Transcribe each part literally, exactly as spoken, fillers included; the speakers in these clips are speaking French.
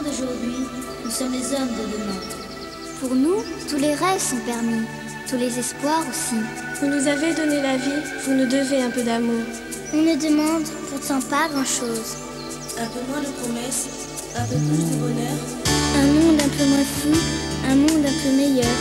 d'aujourd'hui, nous sommes les hommes de demain. Pour nous, tous les rêves sont permis, tous les espoirs aussi. Vous nous avez donné la vie, vous nous devez un peu d'amour. On ne demande pourtant pas grand-chose. Un peu moins de promesses, un peu plus de bonheur. Un monde un peu moins fou, un monde un peu meilleur.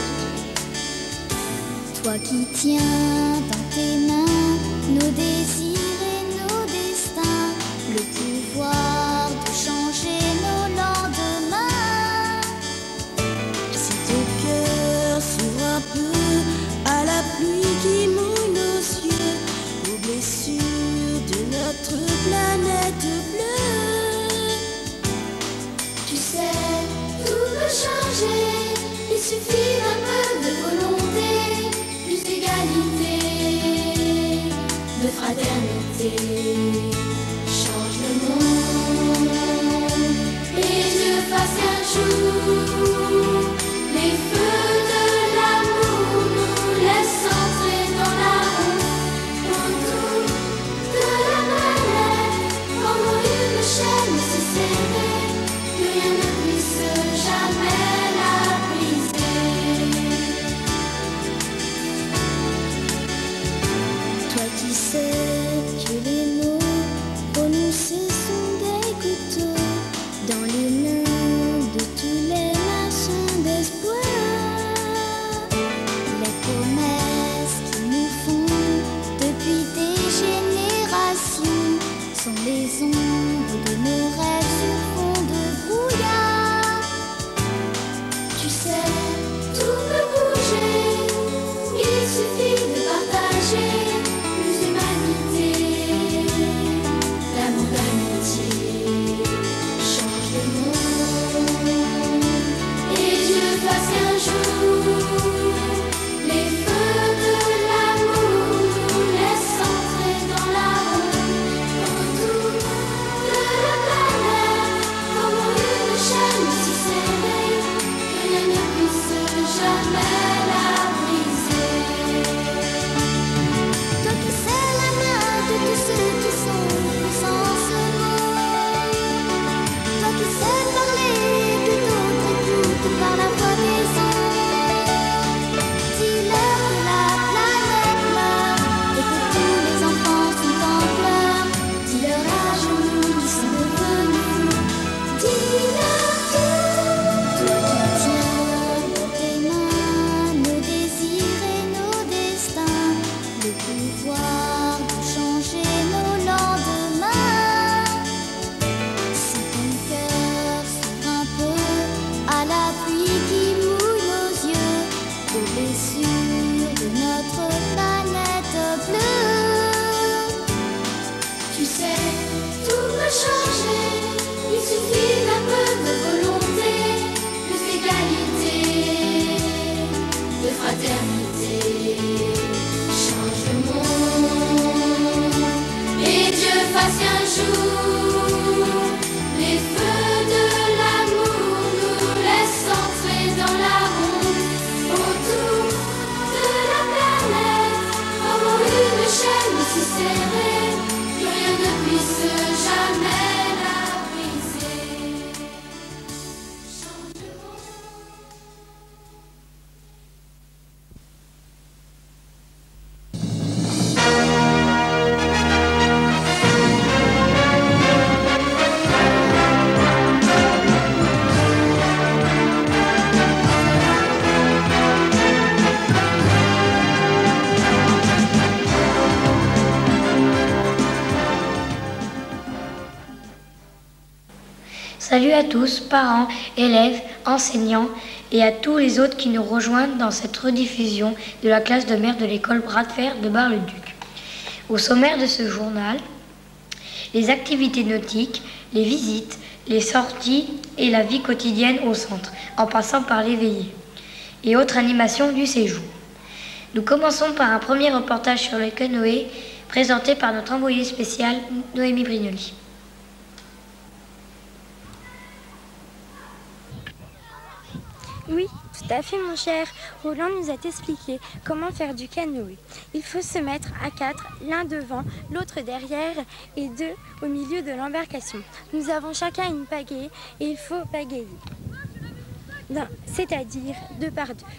Toi qui tiens dans tes mains nos désirs et nos destins, le pouvoir de changer nos lendemains. Si ton cœur s'ouvre un peu à la pluie qui mouille nos yeux, aux blessures de notre planète bleue. Tu sais, tout peut changer, il suffit d'un peu de volonté, plus d'égalité, de fraternité. Change le monde et Dieu fasse qu'un jour les feux de l'amour nous laissent entrer dans la honte autour de la planète, comme une chaîne si serrée que rien ne puisse jamais la briser. Toi qui sais que les mots prononcés sont des couteaux dans les mains de tous les maçons d'espoir. Les promesses qui nous font depuis des générations sont les ombres de nos rêves sur fond de brouillard. Tu sais, tout peut bouger, il suffit de partager plus d'humanité, d'amour, d'amitié. Change le monde et Dieu fasse qu'un jour les feux de l'amour nous laissent entrer dans la honte autour de la planète, comme une chaîne si serrée que rien ne puisse jamais la briser. Toi qui serres la main de tous ceux qui sont sans ce monde. Toi qui sais parler que d'autres écoutent par la voix des ondes. Dis-leur que la planète meurt et que tous les enfants sont en pleurs. Dis-leur à genoux qui sont devenus fous. Dis-leur tout. Toi qui tiens dans tes mains nos désirs et nos destins, le pouvoir de changer nos lendemains. Si ton cœur s'ouvre un peu à la pluie qui mouille nos yeux, aux blessures de notre planète bleue. Tu sais, tout peut changer, il suffit d'un peu de volonté, plus d'égalité, de fraternité. Change le monde et Dieu fasse qu'un jour les feux de l'amour nous laissent entrer dans la honte autour de la planète, comme une chaîne si serrée que rien ne puisse jamais la briser. Change le monde. Salut à tous, parents, élèves, enseignants et à tous les autres qui nous rejoignent dans cette rediffusion de la classe de mer de l'école Bras de Fer de Bar-le-Duc. Au sommaire de ce journal, les activités nautiques, les visites, les sorties et la vie quotidienne au centre, en passant par les veillées et autres animations du séjour. Nous commençons par un premier reportage sur le canoë présenté par notre envoyée spéciale Noémie Brignoli. Oui, tout à fait mon cher. Roland nous a expliqué comment faire du canoë. Il faut se mettre à quatre, l'un devant, l'autre derrière et deux au milieu de l'embarcation. Nous avons chacun une pagaie et il faut pagayer, c'est-à-dire deux par deux.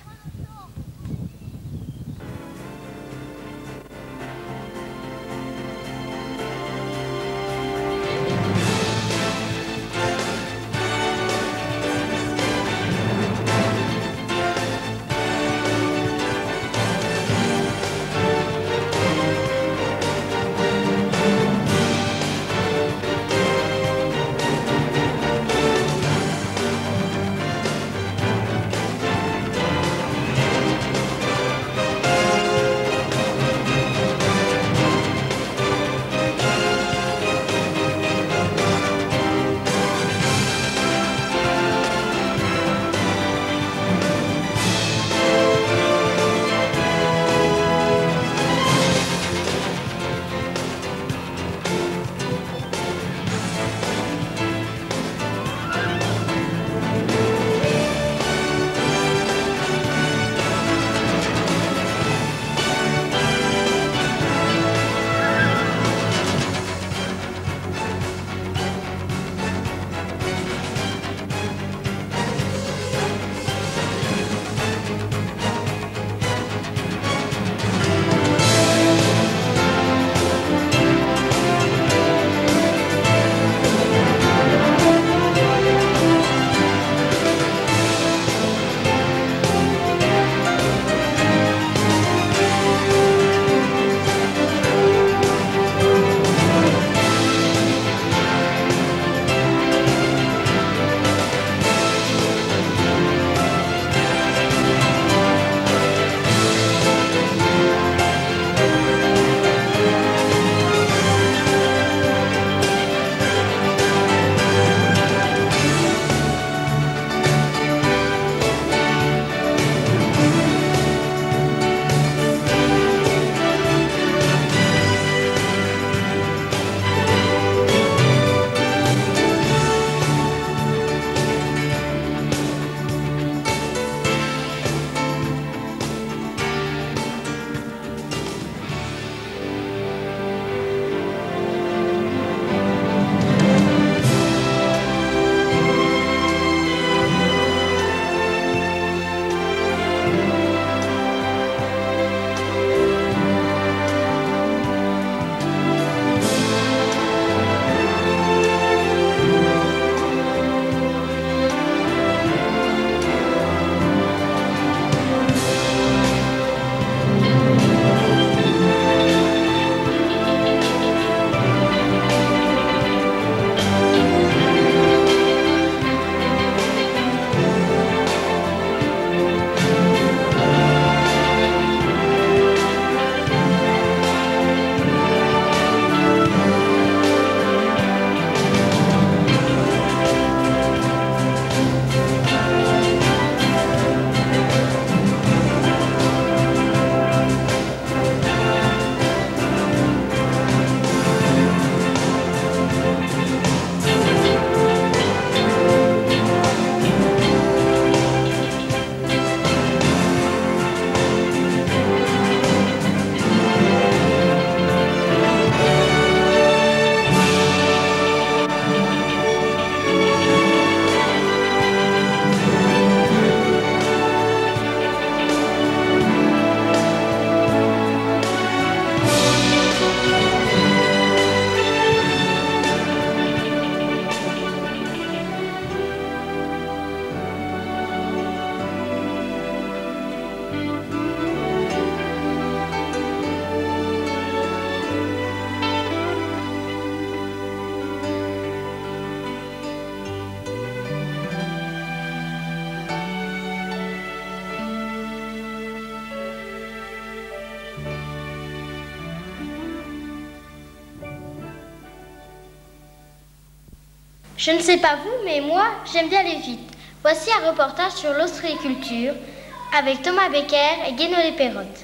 Je ne sais pas vous, mais moi, j'aime bien aller vite. Voici un reportage sur l'ostréiculture avec Thomas Becker et Guénolé Perrotte.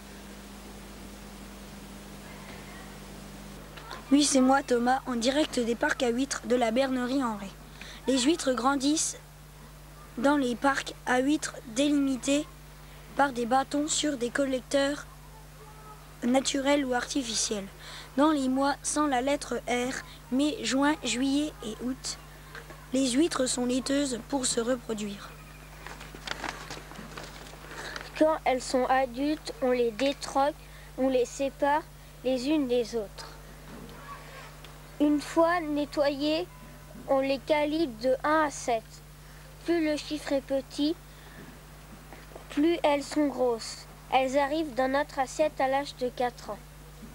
Oui, c'est moi Thomas, en direct des parcs à huîtres de la bernerie en Ré. Les huîtres grandissent dans les parcs à huîtres délimités par des bâtons sur des collecteurs naturels ou artificiels. Dans les mois sans la lettre R, mai, juin, juillet et août, les huîtres sont laiteuses pour se reproduire. Quand elles sont adultes, on les détroque, on les sépare les unes des autres. Une fois nettoyées, on les calibre de un à sept. Plus le chiffre est petit, plus elles sont grosses. Elles arrivent dans notre assiette à l'âge de quatre ans.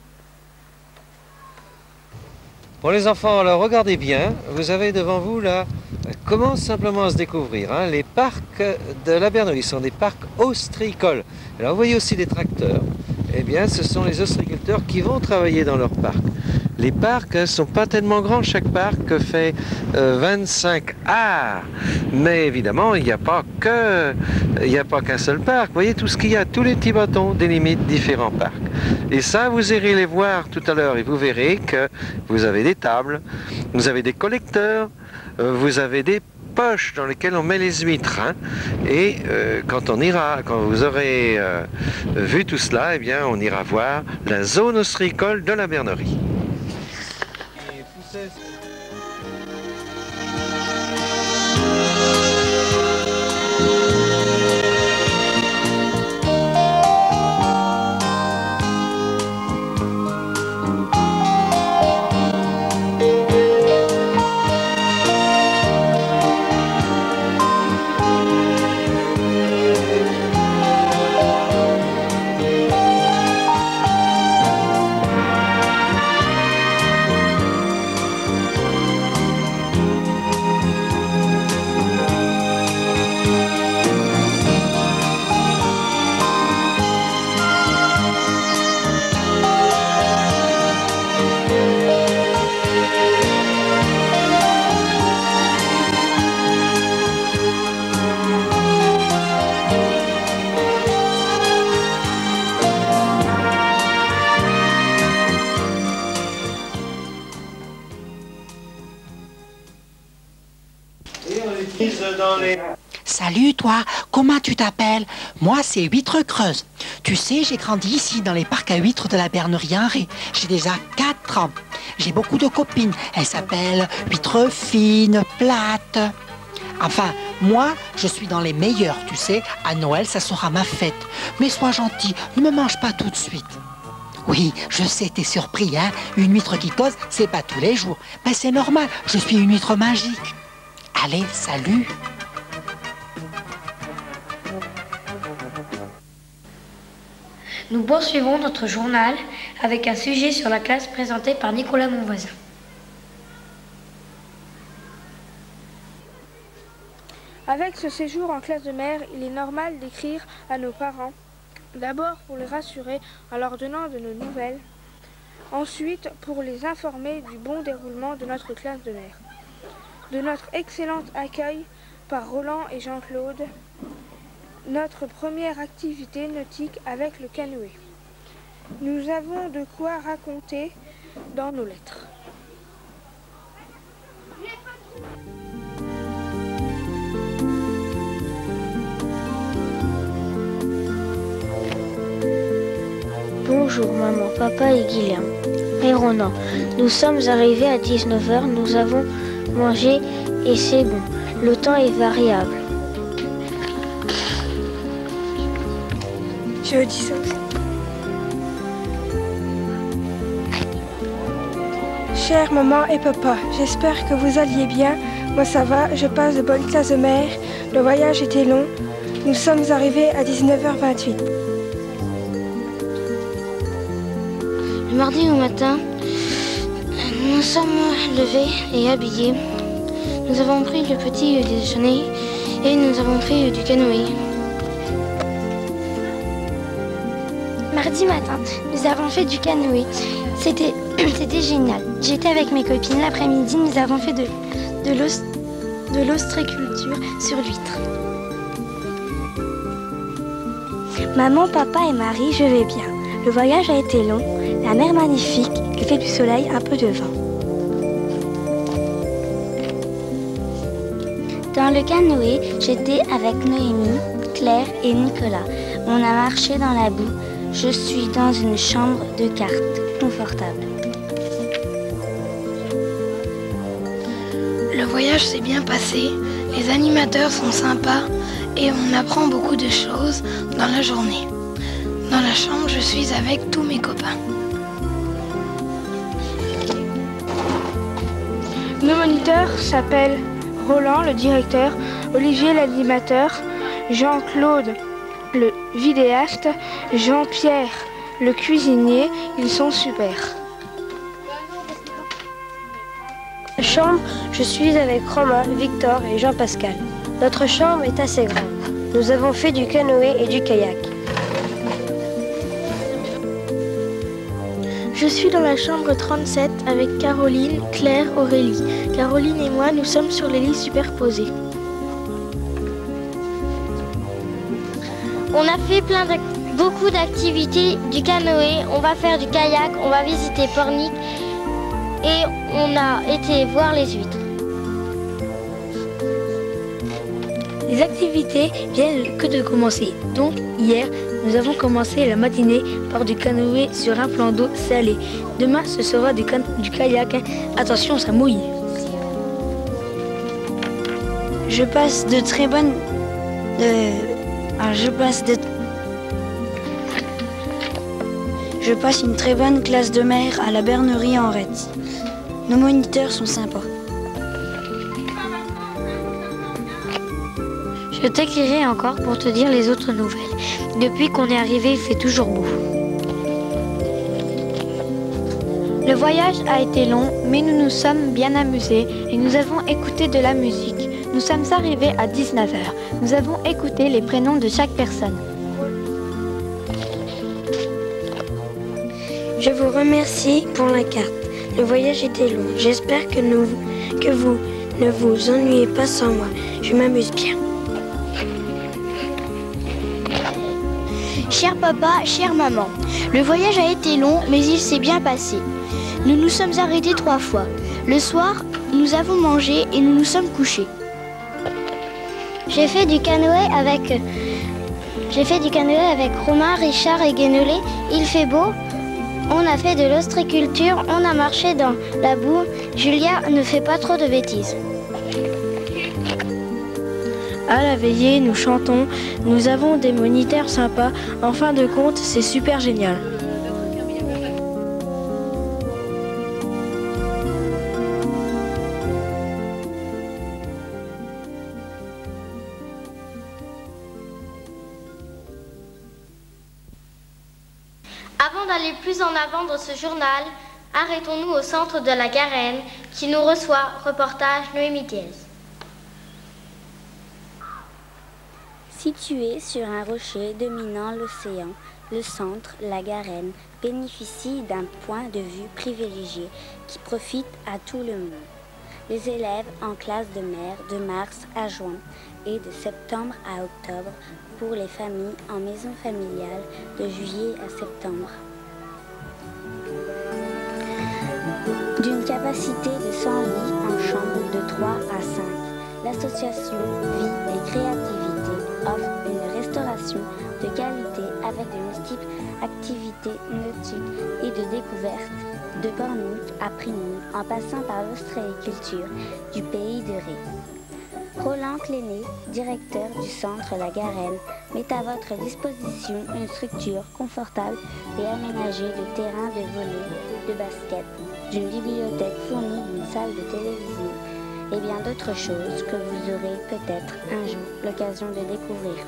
Bon les enfants, alors regardez bien, vous avez devant vous là, commence simplement à se découvrir, hein, les parcs de la Bernerie sont des parcs ostréicoles. Alors vous voyez aussi des tracteurs, eh bien ce sont les ostréiculteurs qui vont travailler dans leur parc. Les parcs ne sont pas tellement grands, chaque parc fait euh, vingt-cinq arts, mais évidemment il n'y a pas que, il n'y a pas qu'un seul parc, vous voyez tout ce qu'il y a, tous les petits bâtons délimitent différents parcs. Et ça vous irez les voir tout à l'heure et vous verrez que vous avez des tables, vous avez des collecteurs, euh, vous avez des poches dans lesquelles on met les huîtres, hein. Et euh, quand on ira, quand vous aurez euh, vu tout cela, eh bien on ira voir la zone ostréicole de la Bernerie. Salut toi, comment tu t'appelles? Moi c'est Huître Creuse. Tu sais, j'ai grandi ici dans les parcs à huîtres de la Bernerie Henri. J'ai déjà quatre ans. J'ai beaucoup de copines. Elles s'appellent Huître Fine, Plate. Enfin, moi, je suis dans les meilleurs, tu sais. À Noël, ça sera ma fête. Mais sois gentil, ne me mange pas tout de suite. Oui, je sais, t'es surpris, hein. Une huître qui cause, c'est pas tous les jours. Mais c'est normal, je suis une huître magique. Allez, salut. Nous poursuivons notre journal avec un sujet sur la classe présenté par Nicolas Monvoisin. Avec ce séjour en classe de mer, il est normal d'écrire à nos parents. D'abord pour les rassurer en leur donnant de nos nouvelles. Ensuite pour les informer du bon déroulement de notre classe de mer. De notre excellent accueil par Roland et Jean-Claude. Notre première activité nautique avec le canoë. Nous avons de quoi raconter dans nos lettres. Bonjour maman, papa et Guilain. Et Ronan, nous sommes arrivés à dix-neuf heures, nous avons mangé et c'est bon. Le temps est variable. Je dis ça aussi. Chère maman et papa, j'espère que vous alliez bien. Moi ça va, je passe de bonnes classes de mer. Le voyage était long. Nous sommes arrivés à dix-neuf heures vingt-huit. Le mardi au matin, nous sommes levés et habillés. Nous avons pris le petit déjeuner et nous avons fait du canoë. Mardi matin, nous avons fait du canoë. C'était, c'était génial. J'étais avec mes copines. L'après-midi, nous avons fait de, de, l'os, de l'ostréiculture sur l'huître. Maman, papa et Marie, je vais bien. Le voyage a été long, la mer magnifique, il fait du soleil, un peu de vent. Dans le canoë, j'étais avec Noémie, Claire et Nicolas. On a marché dans la boue. Je suis dans une chambre de cartes confortable. Le voyage s'est bien passé, les animateurs sont sympas et on apprend beaucoup de choses dans la journée. Dans la chambre, je suis avec tous mes copains. Nos moniteurs s'appellent Roland, le directeur, Olivier, l'animateur, Jean-Claude, le vidéaste, Jean-Pierre, le cuisinier. Ils sont super. Chambre, je suis avec Romain, Victor et Jean-Pascal. Notre chambre est assez grande. Nous avons fait du canoë et du kayak. Je suis dans la chambre trente-sept avec Caroline, Claire, Aurélie. Caroline et moi, nous sommes sur les lits superposés. On a fait plein de, beaucoup d'activités du canoë. On va faire du kayak, on va visiter Pornic et on a été voir les huîtres. Les activités viennent que de commencer. Donc hier, nous avons commencé la matinée par du canoë sur un plan d'eau salé. Demain, ce sera du, du kayak. Attention, ça mouille. Je passe de très bonnes... De... Alors, je passe de... Je passe une très bonne classe de mer à la bernerie en Retz. Nos moniteurs sont sympas. Je t'écrirai encore pour te dire les autres nouvelles. Depuis qu'on est arrivé, il fait toujours beau. Le voyage a été long, mais nous nous sommes bien amusés et nous avons écouté de la musique. Nous sommes arrivés à dix-neuf heures. Nous avons écouté les prénoms de chaque personne. Je vous remercie pour la carte. Le voyage était long. J'espère que, nous, que vous ne vous ennuyez pas sans moi. Je m'amuse bien. Cher papa, chère maman, le voyage a été long, mais il s'est bien passé. Nous nous sommes arrêtés trois fois. Le soir, nous avons mangé et nous nous sommes couchés. J'ai fait du canoë avec... J'ai fait du canoë avec Romain, Richard et Guénolé. Il fait beau. On a fait de l'ostréiculture, on a marché dans la boue. Julia ne fait pas trop de bêtises. À la veillée, nous chantons, nous avons des moniteurs sympas. En fin de compte, c'est super génial. Avant d'aller plus en avant dans ce journal, arrêtons-nous au centre de la Garenne qui nous reçoit. Reportage Noémie Thiès. Situé sur un rocher dominant l'océan, le centre, la Garenne, bénéficie d'un point de vue privilégié qui profite à tout le monde. Les élèves en classe de mer de mars à juin et de septembre à octobre pour les familles en maison familiale de juillet à septembre. D'une capacité de cent lits en chambre de trois à cinq, l'association Vie et Créativité offre une restauration de qualité avec de multiples activités nautiques et de découvertes, de Pornic à Prigny, en passant par l'ostréiculture du pays de Ré. Roland Cléné, directeur du centre La Garenne, met à votre disposition une structure confortable et aménagée de terrains de volley, de basket, d'une bibliothèque fournie d'une salle de télévision et bien d'autres choses que vous aurez peut-être un jour l'occasion de découvrir.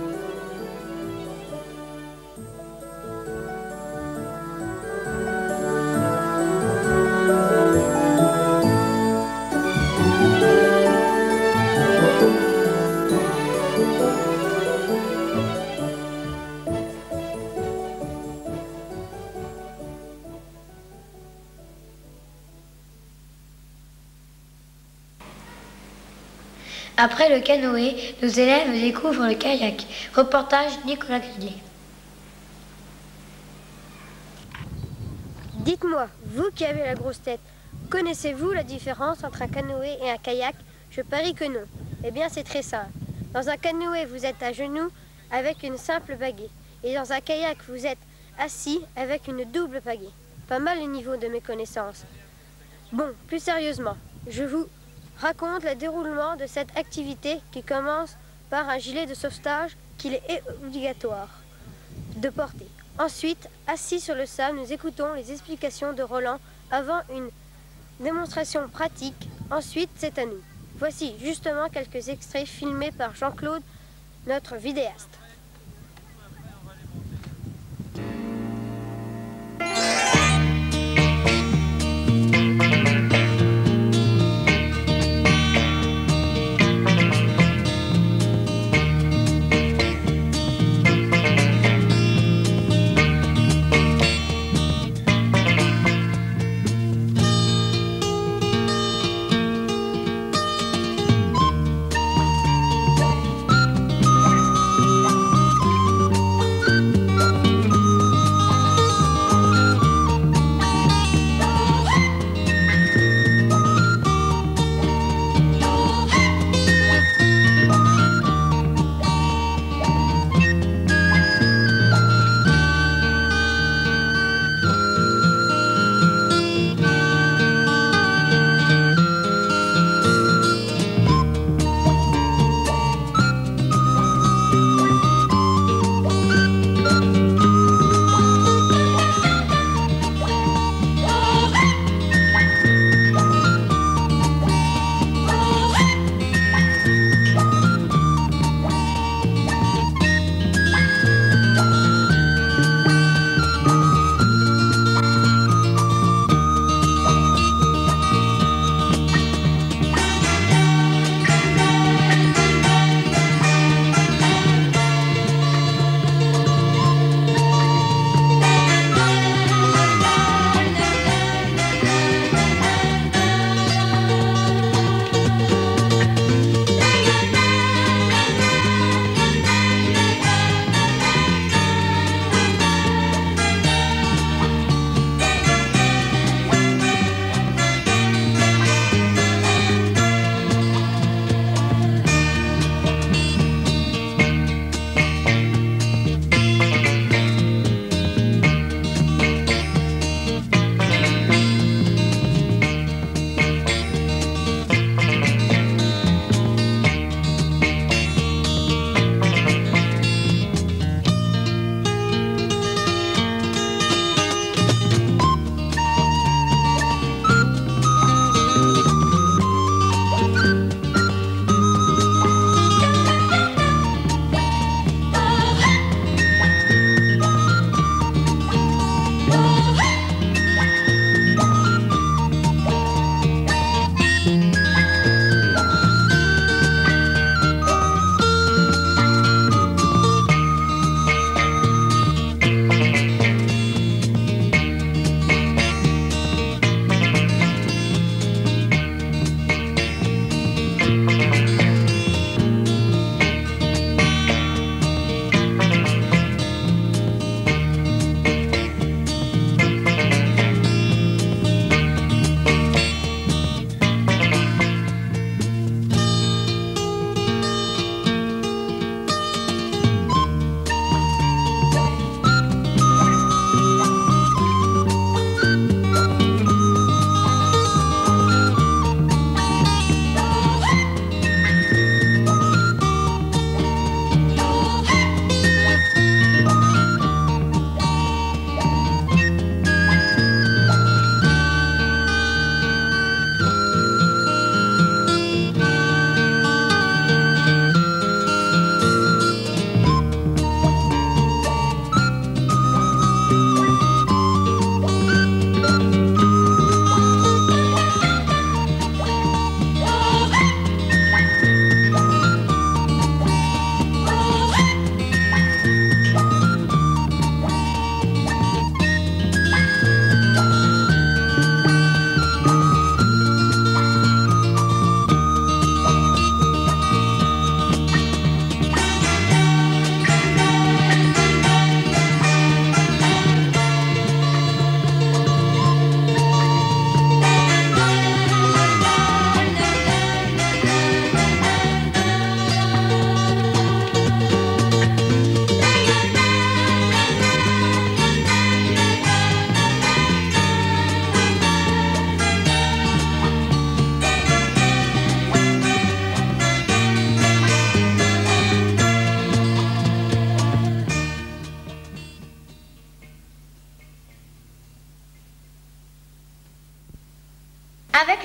Après le canoë, nos élèves découvrent le kayak. Reportage Nicolas Grillet. Dites-moi, vous qui avez la grosse tête, connaissez-vous la différence entre un canoë et un kayak? Je parie que non. Eh bien, c'est très simple. Dans un canoë, vous êtes à genoux avec une simple pagaie. Et dans un kayak, vous êtes assis avec une double pagaie. Pas mal le niveau de mes connaissances. Bon, plus sérieusement, je vous raconte le déroulement de cette activité qui commence par un gilet de sauvetage qu'il est obligatoire de porter. Ensuite, assis sur le sable, nous écoutons les explications de Roland avant une démonstration pratique. Ensuite, c'est à nous. Voici justement quelques extraits filmés par Jean-Claude, notre vidéaste.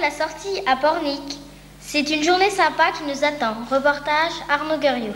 la sortie à Pornic. C'est une journée sympa qui nous attend. Reportage Arnaud Guerriot.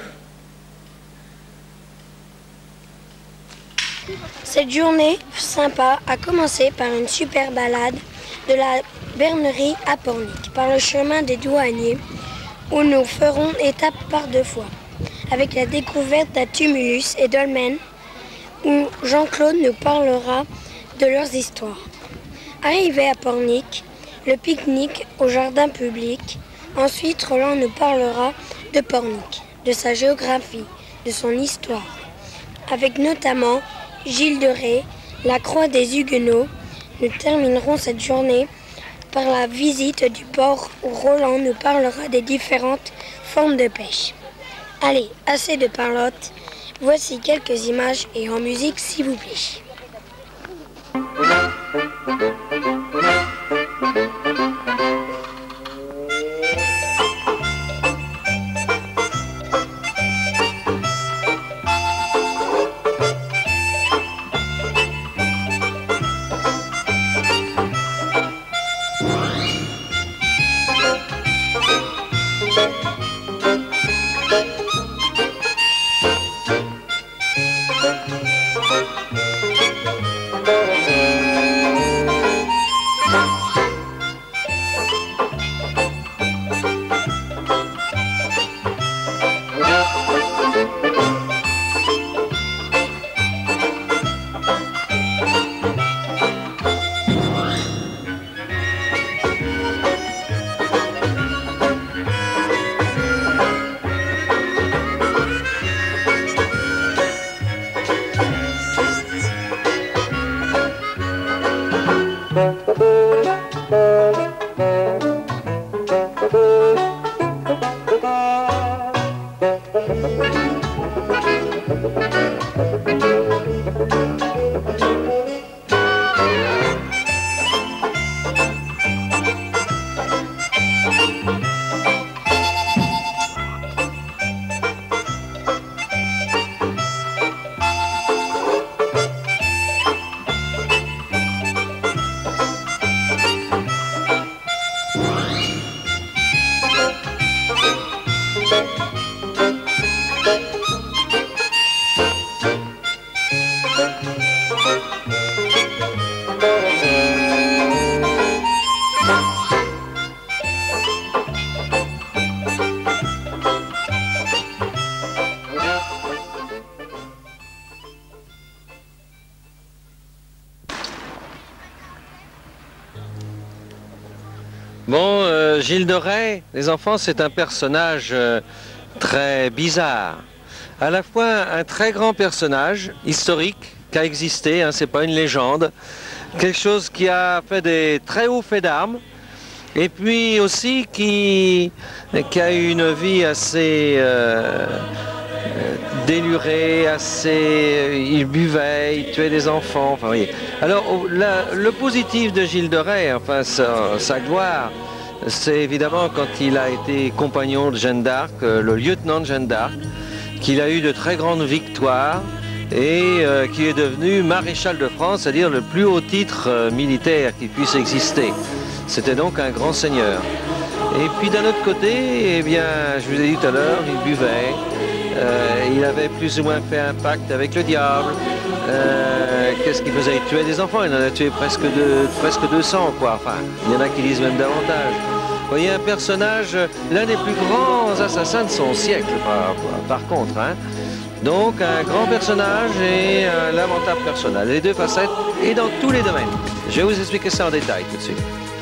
Cette journée sympa a commencé par une super balade de la bernerie à Pornic, par le chemin des douaniers, où nous ferons étape par deux fois, avec la découverte d'un tumulus et dolmen, où Jean-Claude nous parlera de leurs histoires. Arrivé à Pornic, le pique-nique au jardin public. Ensuite, Roland nous parlera de Pornic, de sa géographie, de son histoire, avec notamment Gilles de Rais, la croix des Huguenots. Nous terminerons cette journée par la visite du port où Roland nous parlera des différentes formes de pêche. Allez, assez de parlotte, voici quelques images et en musique s'il vous plaît. Bon, euh, Gilles de Rais, les enfants, c'est un personnage euh, très bizarre. À la fois un très grand personnage historique qui a existé, hein, c'est pas une légende, quelque chose qui a fait des très hauts faits d'armes, et puis aussi qui, qui a eu une vie assez euh, délurée, assez, il buvait, il tuait des enfants, enfin, voyez. Alors la, le positif de Gilles de Rais, enfin sa, sa gloire, c'est évidemment quand il a été compagnon de Jeanne d'Arc, le lieutenant de Jeanne d'Arc, qu'il a eu de très grandes victoires et euh, qui est devenu maréchal de France, c'est-à-dire le plus haut titre euh, militaire qui puisse exister. C'était donc un grand seigneur. Et puis d'un autre côté, eh bien, je vous ai dit tout à l'heure, il buvait, euh, il avait plus ou moins fait un pacte avec le diable. Euh, Qu'est-ce qu'il faisait? Il tuait des enfants, il en a tué presque, de, presque deux cents, quoi. Enfin, il y en a qui disent même davantage. Vous voyez, un personnage, l'un des plus grands assassins de son siècle, par, par contre. Hein. Donc, un grand personnage et un lamentable personnage. Les deux facettes et dans tous les domaines. Je vais vous expliquer ça en détail tout de suite.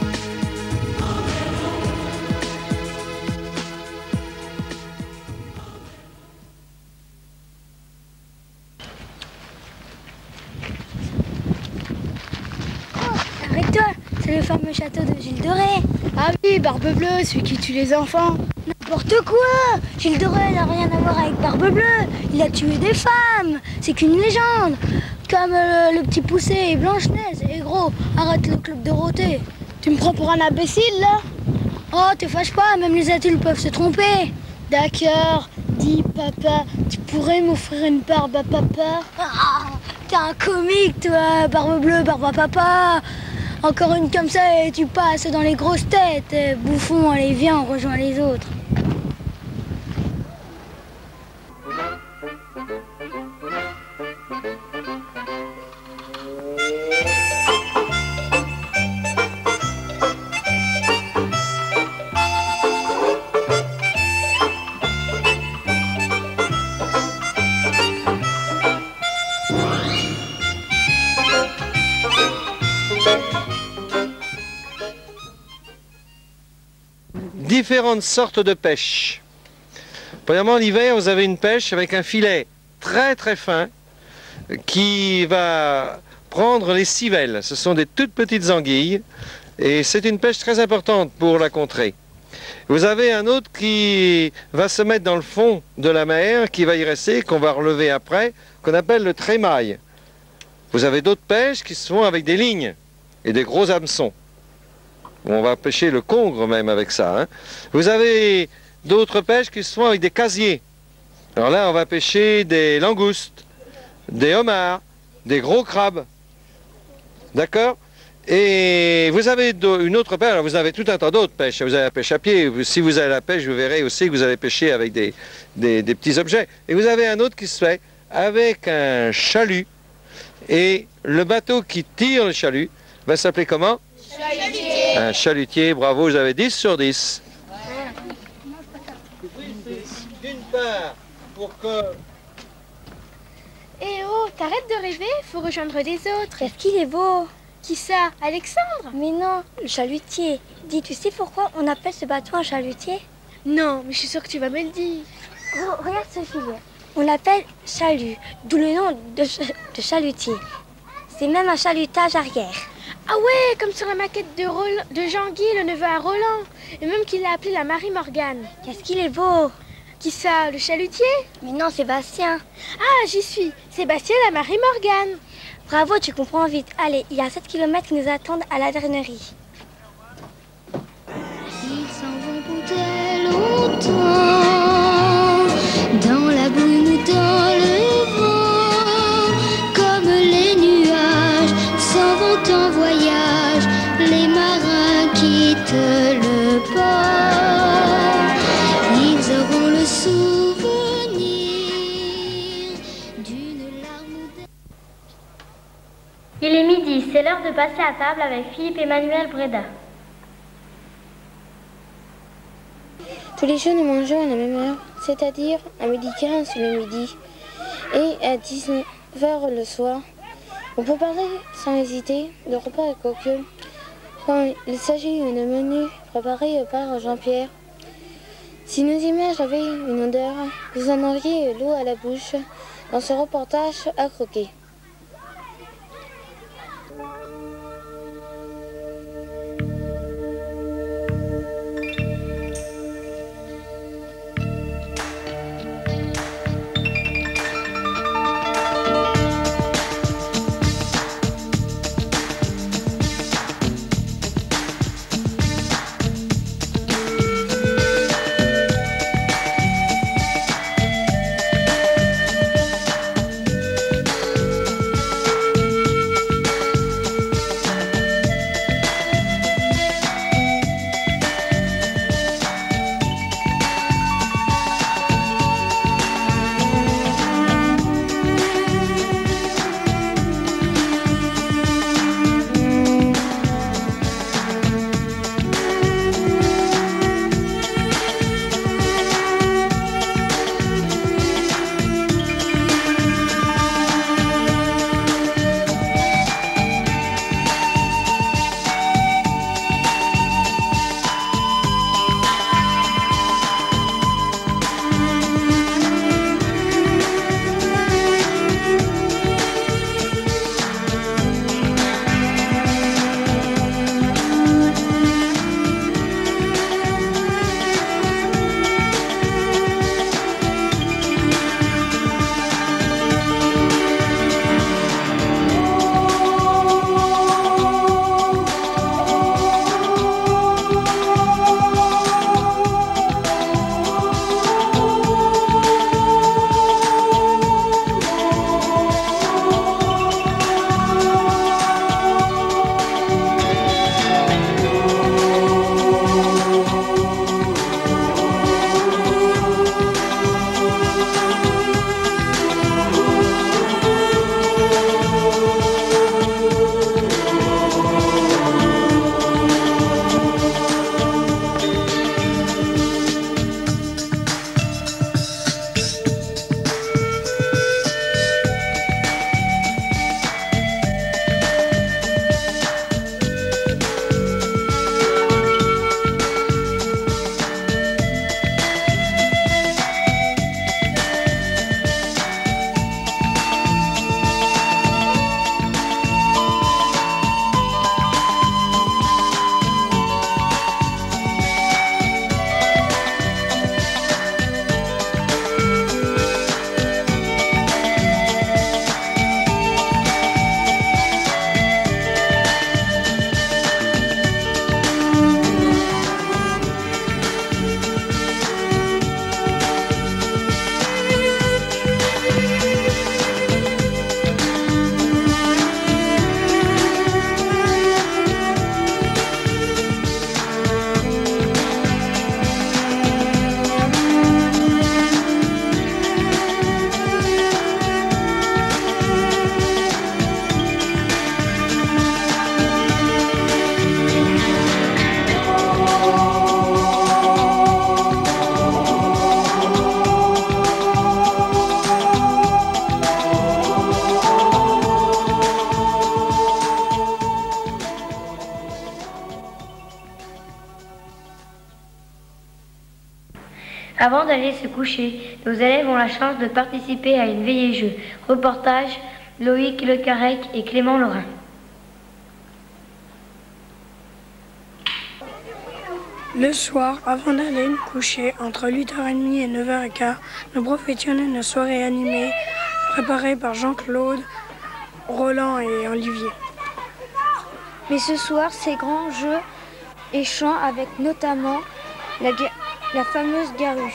Avec toi, c'est le fameux château de Gilles de Rais. Ah oui, Barbe Bleue, celui qui tue les enfants. N'importe quoi! Gilles de Rais n'a rien à voir avec Barbe Bleue. Il a tué des femmes. C'est qu'une légende. Comme le, le petit poussé et Blanche-Neige. Et gros, arrête le club de Dorothée. Tu me prends pour un imbécile, là? Oh, te fâche pas, même les adultes peuvent se tromper. D'accord. Dis, papa, tu pourrais m'offrir une barbe à papa? Ah, t'es un comique, toi, Barbe Bleue, barbe à papa. Encore une comme ça et tu passes dans les grosses têtes. Bouffon, allez viens, on rejoint les autres. Différentes sortes de pêche. Premièrement, l'hiver, vous avez une pêche avec un filet très très fin qui va prendre les civelles. Ce sont des toutes petites anguilles et c'est une pêche très importante pour la contrée. Vous avez un autre qui va se mettre dans le fond de la mer, qui va y rester, qu'on va relever après, qu'on appelle le trémaille. Vous avez d'autres pêches qui se font avec des lignes et des gros hameçons. On va pêcher le congre même avec ça. Hein. Vous avez d'autres pêches qui se font avec des casiers. Alors là, on va pêcher des langoustes, des homards, des gros crabes. D'accord? Et vous avez une autre pêche, alors vous avez tout un tas d'autres pêches. Vous avez la pêche à pied. Si vous avez la pêche, vous verrez aussi que vous allez pêcher avec des, des, des petits objets. Et vous avez un autre qui se fait avec un chalut. Et le bateau qui tire le chalut va s'appeler comment? Chalutier. Un chalutier, bravo, vous avez dix sur dix. D'une part, pour que... Eh oh, t'arrêtes de rêver, faut rejoindre des autres. Est-ce qu'il est beau? Qui ça? Alexandre? Mais non, le chalutier. Dis, tu sais pourquoi on appelle ce bateau un chalutier? Non, mais je suis sûre que tu vas me le dire. Oh, regarde ce filet. On l'appelle chalut, d'où le nom de, ch de chalutier. C'est même un chalutage arrière. Ah ouais, comme sur la maquette de, Roland, de Jean-Guy, le neveu à Roland. Et même qu'il l'a appelé la Marie-Morgane. Qu'est-ce qu'il est beau! Qui ça, le chalutier? Mais non, Sébastien. Ah, j'y suis. Sébastien, la Marie-Morgane. Bravo, tu comprends vite. Allez, il y a sept kilomètres qui nous attendent à la vernerie. Ils s'en vont pour très longtemps, dans la brume ou dans le vent, comme les nuages s'en vont en voyage, les marins quittent le port. Ils auront le souvenir d'une larme ou d'un... Il est midi, c'est l'heure de passer à table avec Philippe Emmanuel Breda. Tous les jours, nous mangeons à la même heure, c'est-à-dire à midi quinze le midi et à dix-neuf heures le soir. On peut parler sans hésiter de repas et coqueux quand il s'agit d'un menu préparé par Jean-Pierre. Si nos images avaient une odeur, vous en auriez l'eau à la bouche dans ce reportage à croquer. Avant d'aller se coucher, nos élèves ont la chance de participer à une veillée-jeu. Reportage, Loïc Le Carrec et Clément Lorrain. Le soir, avant d'aller nous coucher, entre huit heures trente et neuf heures quinze, nous profitons d'une soirée animée préparée par Jean-Claude, Roland et Olivier. Mais ce soir, c'est grands jeux et chants avec notamment la, la fameuse Garou.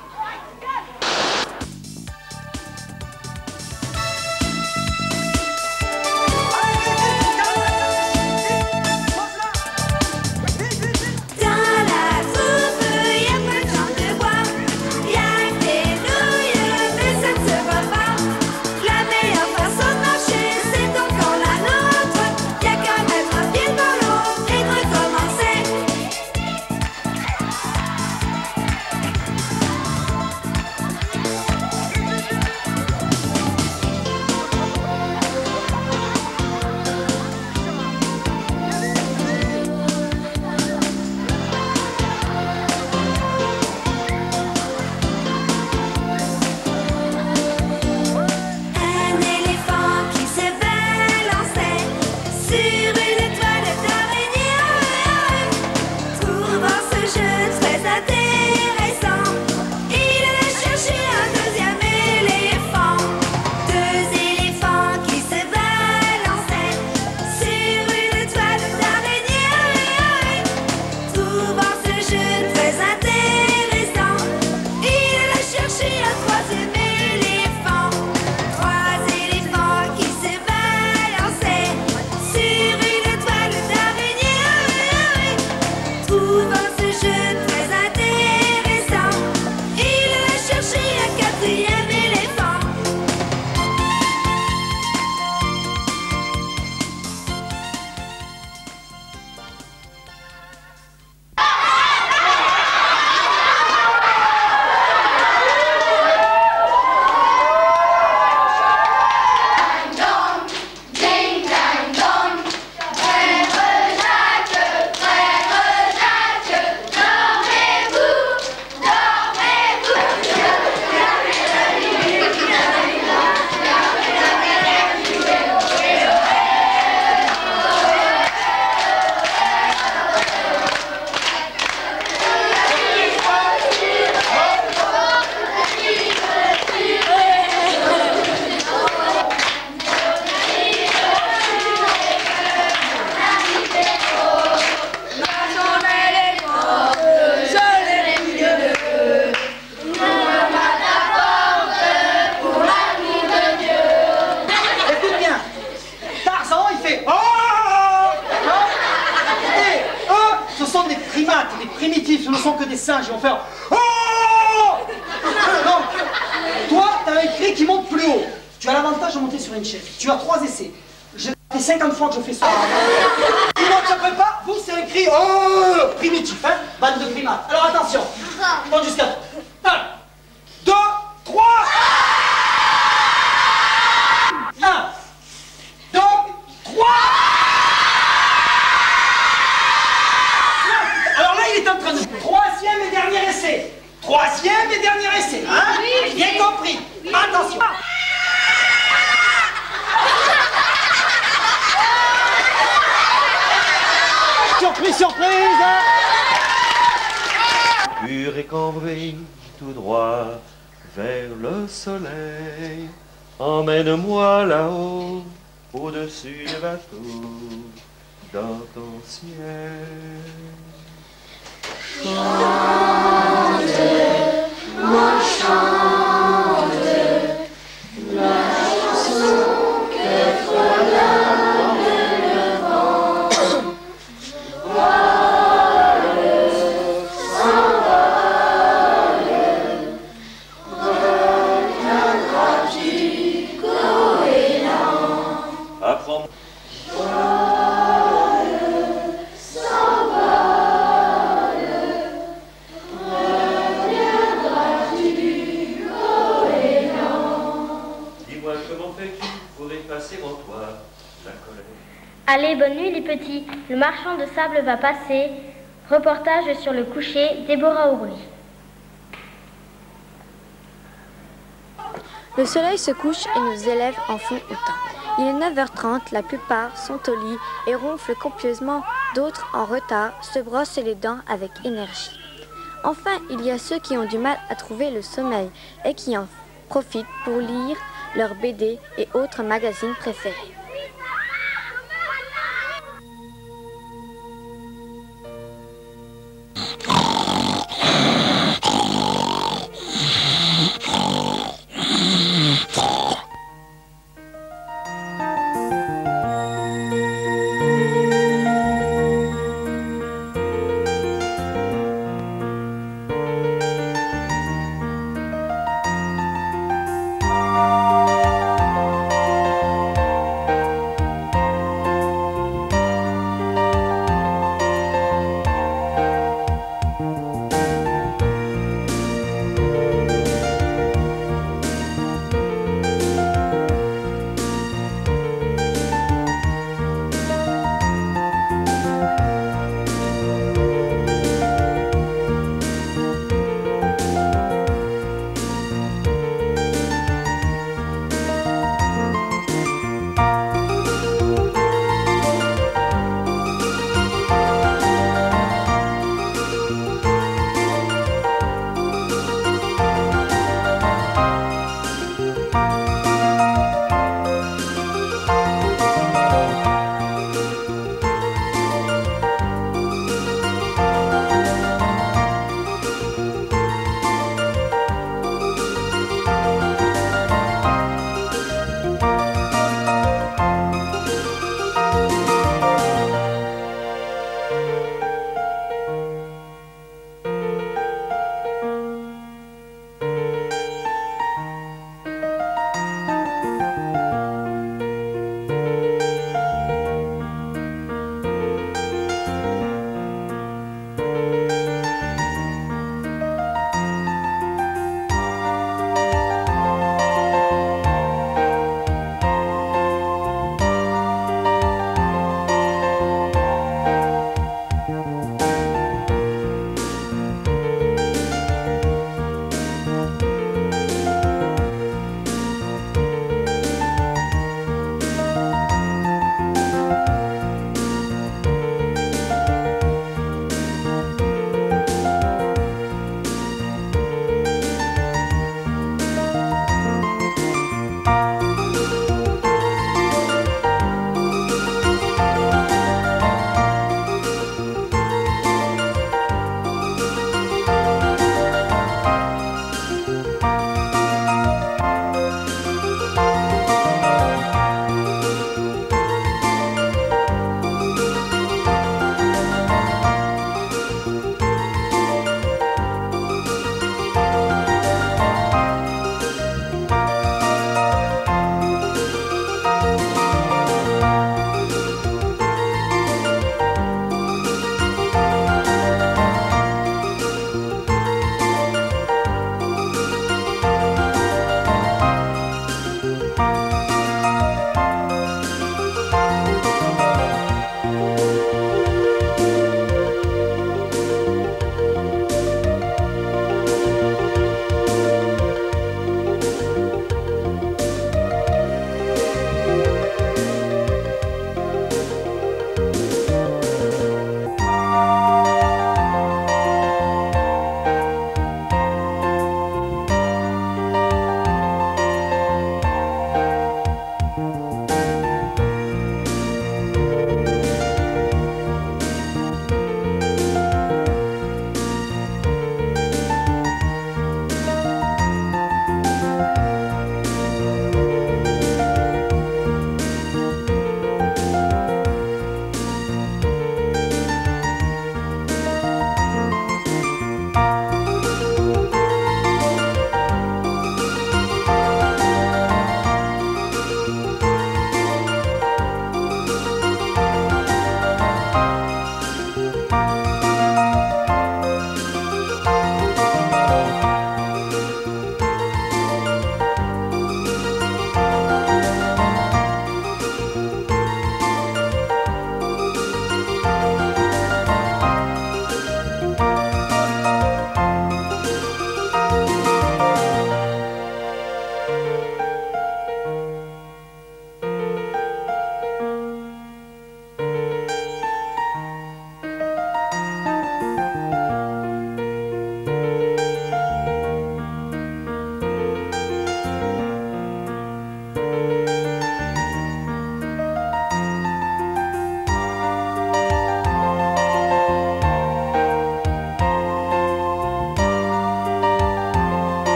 Ce ne sont que des singes, ils vont faire oh. Non. Toi, tu as un cri qui monte plus haut. Tu as l'avantage de monter sur une chaise. Tu as trois essais. J'ai fait cinquante fois que je fais ça. Sinon, tu ne peux pas. Vous, c'est un cri oh primitif, hein, bande de primates. Alors attention. Compte jusqu'à un, deux, trois. un, deux, trois. Alors là, il est en train de... Troisième et dernier essai. Troisième et dernier essai. Hein? Oui, bien oui. compris. Oui, attention. Oui. Surprise, surprise. Pur et cambré, tout droit vers le soleil. Emmène-moi là-haut, au-dessus du bateau, dans ton ciel. Chante, moi chante, la chanson que frôle le vent. Voile, s'envole, reviendras-tu goéland. Apprends. Allez, bonne nuit les petits. Le marchand de sable va passer. Reportage sur le coucher, Déborah Aubrey. Le soleil se couche et nos élèves en font autant. Il est neuf heures trente, la plupart sont au lit et ronflent copieusement, d'autres en retard se brossent les dents avec énergie. Enfin, il y a ceux qui ont du mal à trouver le sommeil et qui en profitent pour lire leurs B D et autres magazines préférés.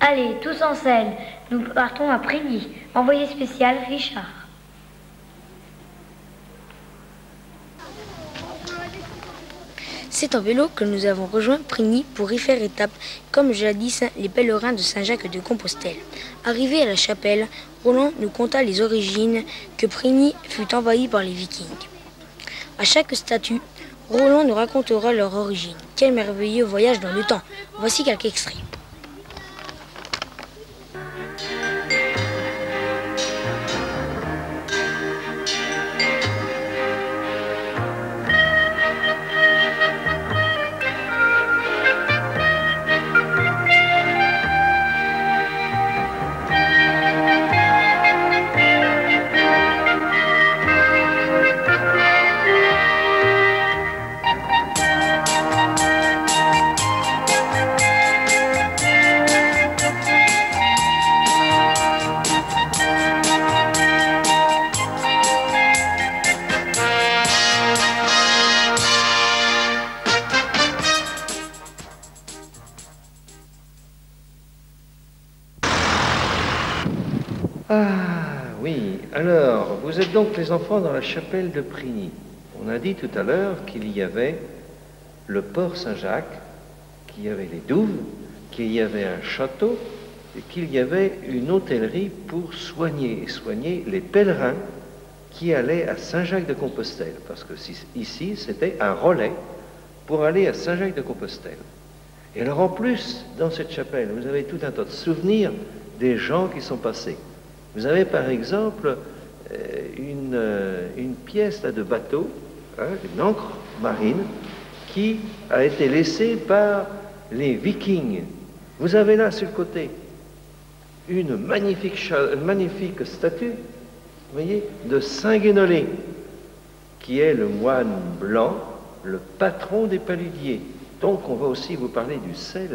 Allez, tous en selle, nous partons à Prigny. Envoyé spécial, Richard. C'est en vélo que nous avons rejoint Prigny pour y faire étape, comme jadis les pèlerins de Saint-Jacques de Compostelle. Arrivé à la chapelle, Roland nous conta les origines que Prigny fut envahi par les Vikings. À chaque statue, Roland nous racontera leur origine. Quel merveilleux voyage dans le temps. Voici quelques extraits. Ah oui, alors, vous êtes donc les enfants dans la chapelle de Prigny. On a dit tout à l'heure qu'il y avait le port Saint-Jacques, qu'il y avait les douves, qu'il y avait un château et qu'il y avait une hôtellerie pour soigner et soigner les pèlerins qui allaient à Saint-Jacques de Compostelle. Parce que ici, c'était un relais pour aller à Saint-Jacques de Compostelle. Et alors en plus, dans cette chapelle, vous avez tout un tas de souvenirs des gens qui sont passés. Vous avez par exemple une, une pièce là, de bateau, hein, une ancre marine, qui a été laissée par les Vikings. Vous avez là sur le côté une magnifique, une magnifique statue, vous voyez, de Saint Guénolé, qui est le moine blanc, le patron des paludiers. Donc on va aussi vous parler du sel.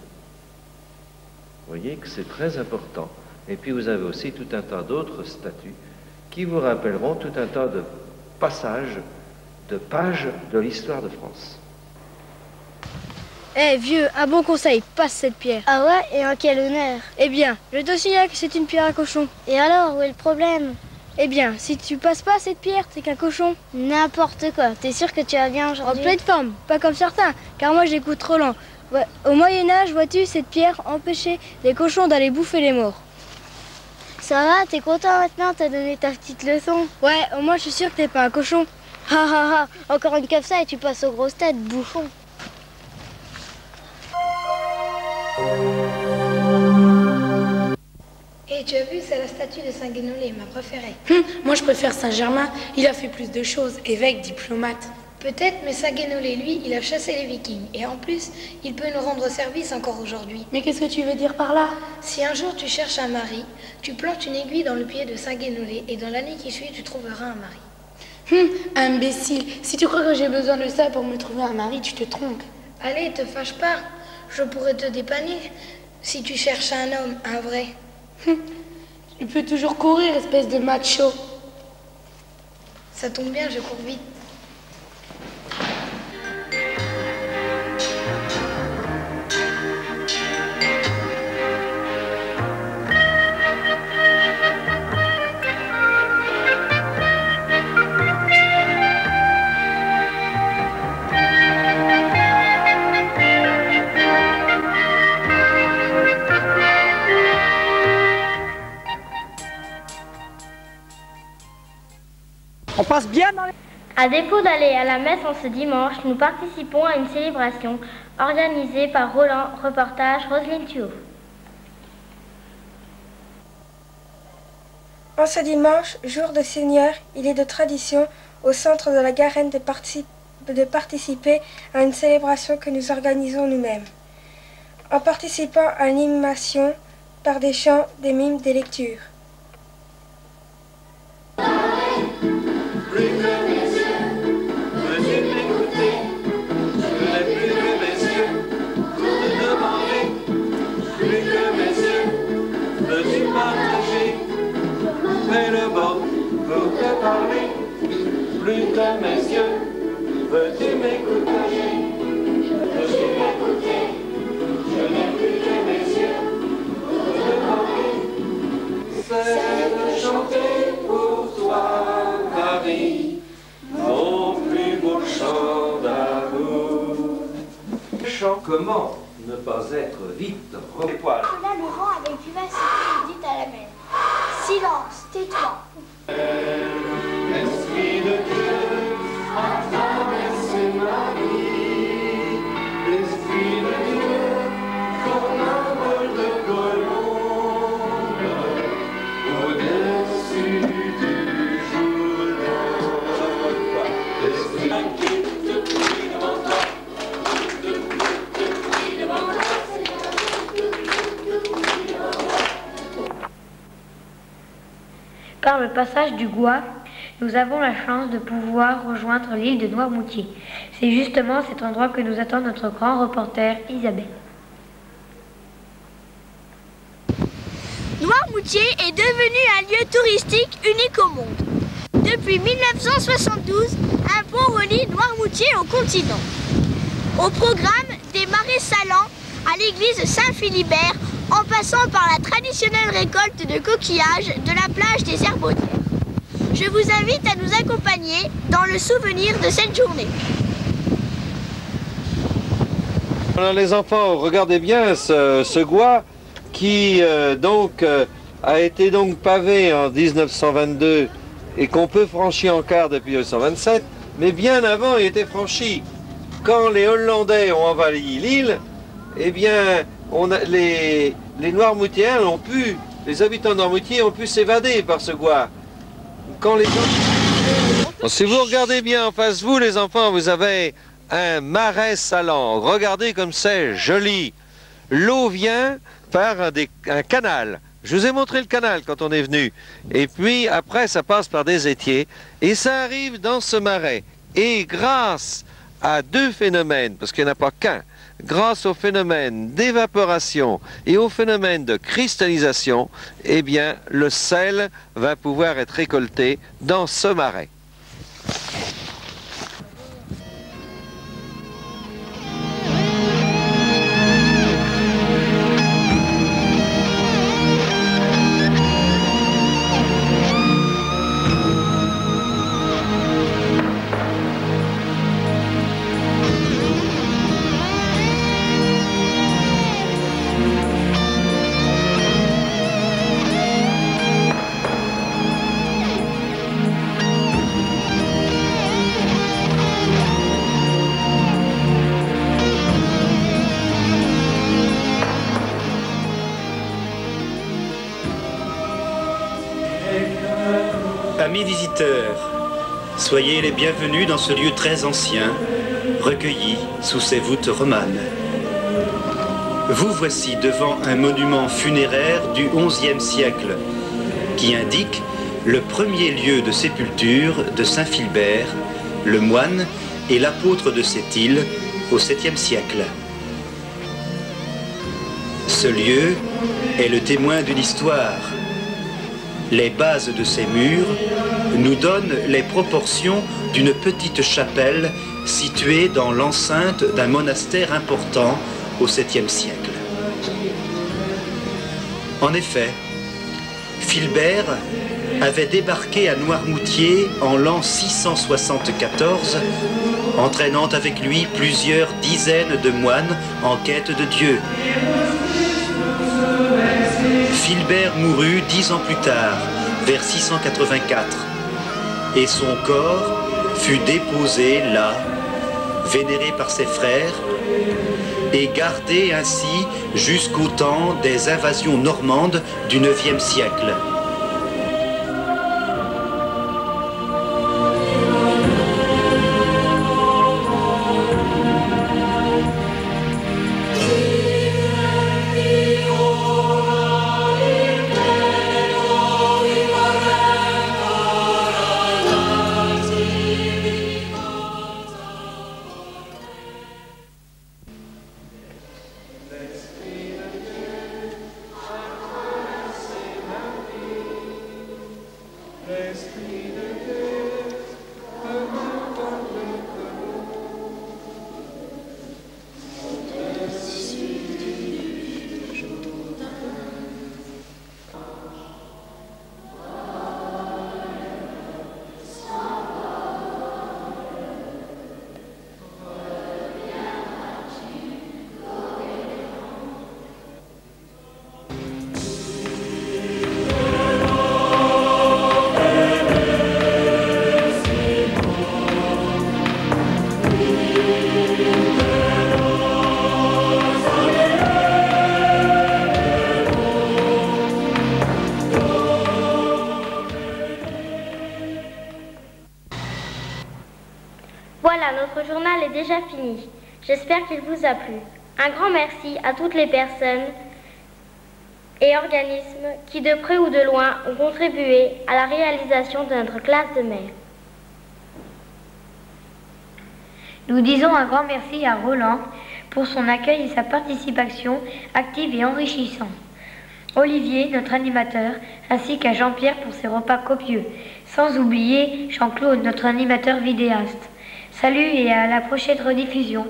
Vous voyez que c'est très important. Et puis vous avez aussi tout un tas d'autres statues qui vous rappelleront tout un tas de passages, de pages de l'histoire de France. Eh hey, vieux, un bon conseil, passe cette pierre. Ah ouais, et en quel honneur? Eh bien, je te signale que c'est une pierre à cochon. Et alors, où est le problème? Eh bien, si tu passes pas cette pierre, c'est qu'un cochon. N'importe quoi, t'es sûr que tu vas bien aujourd'hui? En pleine forme, pas comme certains, car moi j'écoute Roland. Ouais, au Moyen-Âge, vois-tu, cette pierre empêchait les cochons d'aller bouffer les morts. Ça va, t'es content maintenant, t'as donné ta petite leçon? Ouais, au moins je suis sûr que t'es pas un cochon. Ha ha ha, encore une comme ça et tu passes aux grosses têtes, bouffon. Et tu as vu, c'est la statue de Saint Guénolé, ma préférée. Hum, moi je préfère Saint-Germain, il a fait plus de choses, évêque, diplomate. Peut-être, mais Saint Guénolé, lui, il a chassé les Vikings. Et en plus, il peut nous rendre service encore aujourd'hui. Mais qu'est-ce que tu veux dire par là? Si un jour tu cherches un mari, tu plantes une aiguille dans le pied de Saint Guénolé et dans l'année qui suit, tu trouveras un mari. Hum, imbécile, si tu crois que j'ai besoin de ça pour me trouver un mari, tu te trompes. Allez, te fâche pas, je pourrais te dépanner si tu cherches un homme, un vrai. Hum, tu peux toujours courir, espèce de macho. Ça tombe bien, je cours vite. On passe bien dans les... À défaut d'aller à la messe en ce dimanche, nous participons à une célébration organisée par Roland, reportage Roselyne Thuot. En ce dimanche, jour de Seigneur, il est de tradition au centre de la Garenne de, particip de participer à une célébration que nous organisons nous-mêmes. En participant à l'animation par des chants, des mimes, des lectures. Plus que mes yeux, veux-tu m'écouter? Veux-tu m'écouter? Je n'ai plus que mes yeux ne pas être vite repoil. Là, le vent avec vivacité dit à la mer. Silence, tais-toi. L'Esprit de Dieu a traversé ma vie. L'Esprit de Dieu, comme un vol de colombe, au-dessus du Jourdain. L'Esprit de Dieu, Par le passage du Gois, nous avons la chance de pouvoir rejoindre l'île de Noirmoutier. C'est justement cet endroit que nous attend notre grand reporter Isabelle. Noirmoutier est devenu un lieu touristique unique au monde. Depuis mille neuf cent soixante-douze, un pont relie Noirmoutier au continent. Au programme des marais salants à l'église Saint-Philibert, en passant par la traditionnelle récolte de coquillages de la plage des Herbaudières. Je vous invite à nous accompagner dans le souvenir de cette journée. Alors les enfants, regardez bien ce, ce Gois qui euh, donc euh, a été donc pavé en mille neuf cent vingt-deux et qu'on peut franchir encore depuis mille neuf cent vingt-sept, mais bien avant il était franchi. Quand les Hollandais ont envahi l'île, eh bien on a, les, les Noirmoutiens ont pu, les habitants de Noirmoutier ont pu s'évader par ce Gois. Quand les gens... Bon, si vous regardez bien en face de vous, les enfants, vous avez un marais salant. Regardez comme c'est joli. L'eau vient par un, des, un canal. Je vous ai montré le canal quand on est venu. Et puis après, ça passe par des étiers. Et ça arrive dans ce marais. Et grâce à deux phénomènes, parce qu'il n'y en a pas qu'un, grâce au phénomène d'évaporation et au phénomène de cristallisation, eh bien, le sel va pouvoir être récolté dans ce marais. Amis visiteurs, soyez les bienvenus dans ce lieu très ancien, recueilli sous ces voûtes romanes. Vous voici devant un monument funéraire du onzième siècle, qui indique le premier lieu de sépulture de Saint Philbert, le moine et l'apôtre de cette île au septième siècle. Ce lieu est le témoin d'une histoire. Les bases de ces murs nous donnent les proportions d'une petite chapelle située dans l'enceinte d'un monastère important au septième siècle. En effet, Philbert avait débarqué à Noirmoutier en l'an six cent soixante-quatorze, entraînant avec lui plusieurs dizaines de moines en quête de Dieu. Philbert mourut dix ans plus tard, vers six cent quatre-vingt-quatre, et son corps fut déposé là, vénéré par ses frères, et gardé ainsi jusqu'au temps des invasions normandes du neuvième siècle. déjà fini. J'espère qu'il vous a plu. Un grand merci à toutes les personnes et organismes qui, de près ou de loin, ont contribué à la réalisation de notre classe de mer. Nous disons un grand merci à Roland pour son accueil et sa participation active et enrichissante. Olivier, notre animateur, ainsi qu'à Jean-Pierre pour ses repas copieux. Sans oublier Jean-Claude, notre animateur vidéaste. Salut et à la prochaine rediffusion.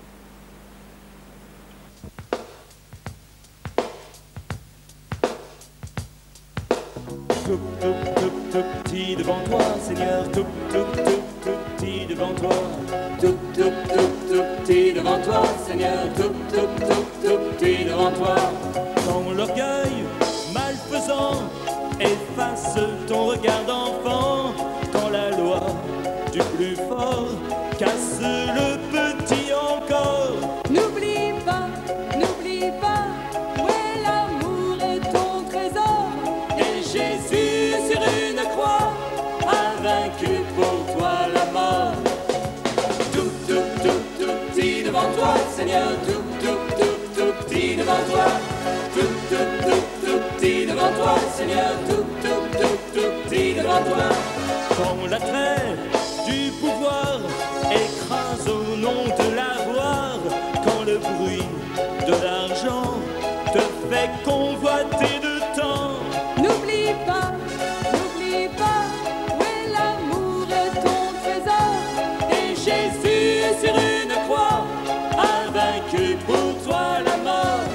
Tout, tout, tout, tout petit devant toi, Seigneur, tout, tout, tout, tout petit devant toi. Tout, tout, tout, tout petit devant toi, Seigneur, tout, tout, tout, tout petit devant toi. Quand l'orgueil malfaisant efface ton regard d'enfant, quand la loi du plus fort casse le petit encore. N'oublie pas, n'oublie pas, où est l'amour et ton trésor. Et Jésus sur une croix a vaincu pour toi la mort. Tout, tout, tout, tout petit devant toi, Seigneur, tout, tout, tout, tout petit devant toi. Tout, tout, tout, tout petit devant toi, Seigneur, tout, tout, tout, tout petit devant toi. Quand l'attrait du pouvoir écrase au nom de l'avoir, quand le bruit de l'argent te fait convoiter de temps. N'oublie pas, n'oublie pas, où est l'amour et ton trésor. Et Jésus sur une croix a vaincu pour toi la mort.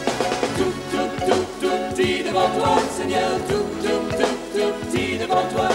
Tout, tout, tout, tout petit devant toi, Seigneur, tout, tout, tout, tout petit devant toi.